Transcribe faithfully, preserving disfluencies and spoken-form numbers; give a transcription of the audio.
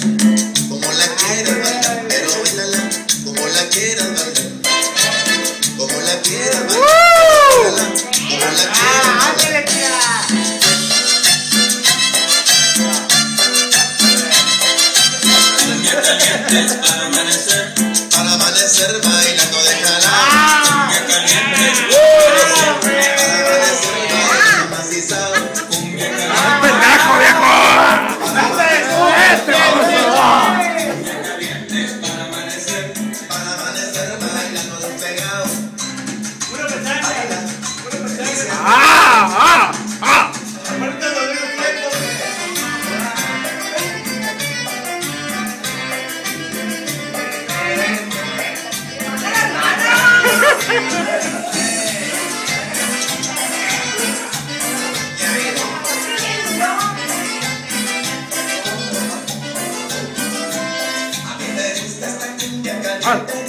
como la quieras bailar, pero bailala como la quieras bailar, como la quieras bailar, bailala como la quieras bailar. Cumbia caliente para amanecer, para amanecer bailando de jalar. cumbia caliente para amanecer, Macizado, cumbia ¡Pendejo, viejo! caliente para amanecer, para amanecer bailando despegado. ¡Ah! ¡Ah! ¡Ah! A mí me gusta esta cumbia ¡Ah! caliente.